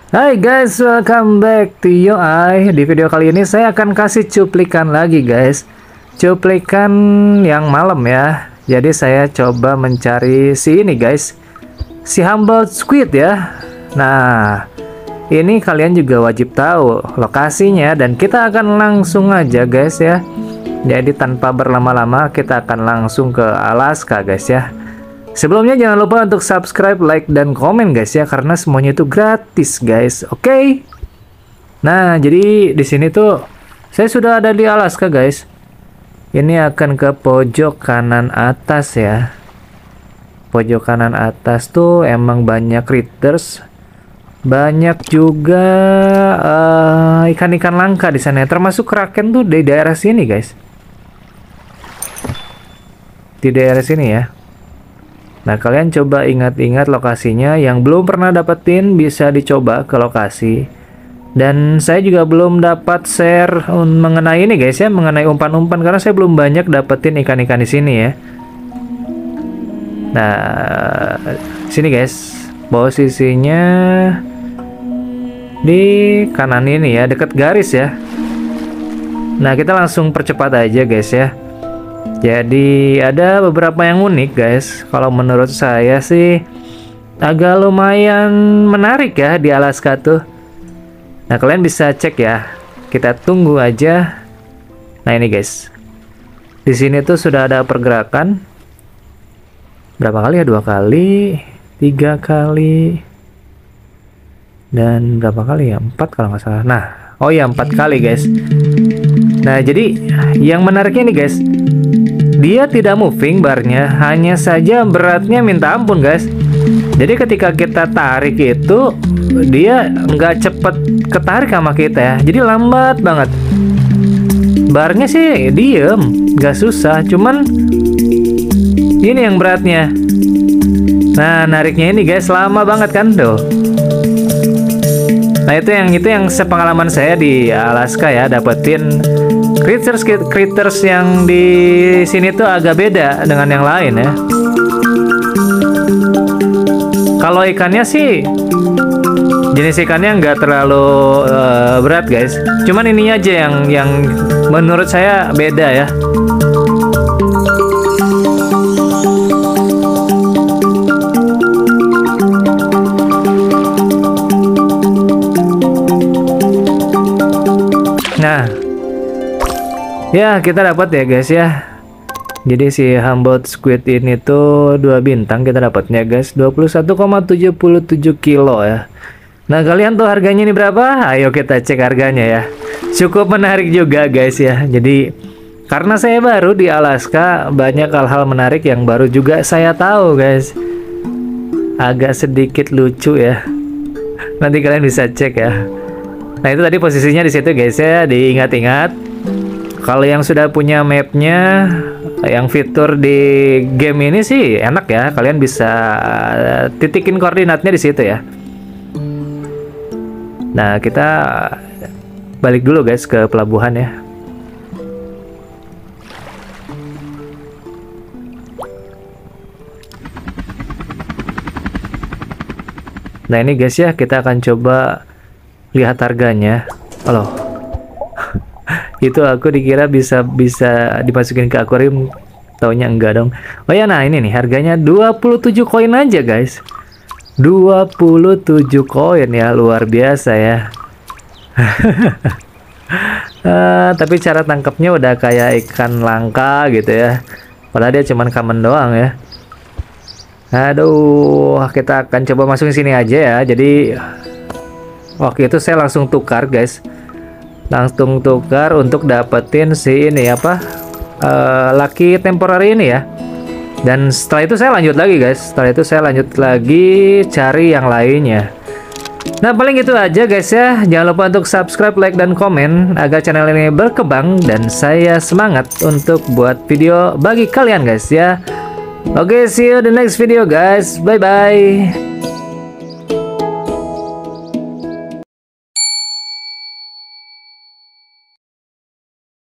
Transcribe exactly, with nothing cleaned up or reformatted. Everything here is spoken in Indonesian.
Hai guys, welcome back to U I. Di video kali ini saya akan kasih cuplikan lagi guys. Cuplikan yang malam ya. Jadi saya coba mencari si ini guys, si Humble Squid ya. Nah, ini kalian juga wajib tahu lokasinya dan kita akan langsung aja guys ya. Jadi tanpa berlama-lama kita akan langsung ke Alaska guys ya. Sebelumnya jangan lupa untuk subscribe, like, dan komen guys ya, karena semuanya itu gratis guys. Oke. Okay? Nah, jadi di sini tuh saya sudah ada di Alaska guys. Ini akan ke pojok kanan atas ya. Pojok kanan atas tuh emang banyak critters, banyak juga ikan-ikan uh, langka di sana. Termasuk kraken tuh di daerah sini guys. Di daerah sini ya. Nah, kalian coba ingat-ingat lokasinya. Yang belum pernah dapetin bisa dicoba ke lokasi. Dan saya juga belum dapat share mengenai ini guys ya, mengenai umpan-umpan karena saya belum banyak dapetin ikan-ikan di sini ya. Nah, sini guys, posisinya di kanan ini ya, dekat garis ya. Nah, kita langsung percepat aja guys ya. Jadi ada beberapa yang unik guys. Kalau menurut saya sih agak lumayan menarik ya di Alaska tuh. Nah, kalian bisa cek ya. Kita tunggu aja. Nah, ini guys. Di sini tuh sudah ada pergerakan. Berapa kali ya? Dua kali, tiga kali, dan berapa kali ya? Empat kalau nggak salah. Nah, oh ya empat kali guys. Nah, jadi yang menariknya nih guys, dia tidak moving barnya, hanya saja beratnya minta ampun guys. Jadi ketika kita tarik itu, dia nggak cepet ketarik sama kita ya. Jadi lambat banget. Barnya sih diem, nggak susah. Cuman ini yang beratnya. Nah, nariknya ini guys lama banget kan tuh. Nah, itu yang itu yang sepengalaman saya di Alaska ya, dapetin critters critters yang di sini tuh agak beda dengan yang lain ya. Kalau ikannya sih jenis ikannya nggak terlalu uh, berat guys. Cuman ini aja yang yang menurut saya beda ya. Nah, ya kita dapat ya guys ya. Jadi si Humble Squid ini tuh dua bintang kita dapatnya guys, dua puluh satu koma tujuh tujuh kilo ya. Nah, kalian tuh harganya ini berapa? Ayo kita cek harganya ya. Cukup menarik juga guys ya. Jadi karena saya baru di Alaska, banyak hal-hal menarik yang baru juga saya tahu guys. Agak sedikit lucu ya. Nanti kalian bisa cek ya. Nah, itu tadi posisinya di situ guys ya, diingat-ingat. Kalau yang sudah punya mapnya, yang fitur di game ini sih enak ya. Kalian bisa titikin koordinatnya di situ ya. Nah, kita balik dulu guys ke pelabuhan ya. Nah, ini guys ya, kita akan coba lihat harganya. Halo. Itu aku dikira bisa bisa dimasukin ke akuarium, taunya enggak dong. Oh ya, nah ini nih harganya dua puluh tujuh koin aja guys. dua puluh tujuh koin ya, luar biasa ya. uh, tapi cara tangkapnya udah kayak ikan langka gitu ya. Padahal dia cuman common doang ya. Aduh, kita akan coba masukin sini aja ya. Jadi waktu itu saya langsung tukar guys. Langsung tukar untuk dapetin si ini apa uh, lucky temporary ini ya. Dan setelah itu saya lanjut lagi guys. Setelah itu saya lanjut lagi cari yang lainnya. Nah, paling itu aja guys ya. Jangan lupa untuk subscribe, like, dan komen agar channel ini berkembang dan saya semangat untuk buat video bagi kalian guys ya. Oke, see you the next video guys. Bye bye.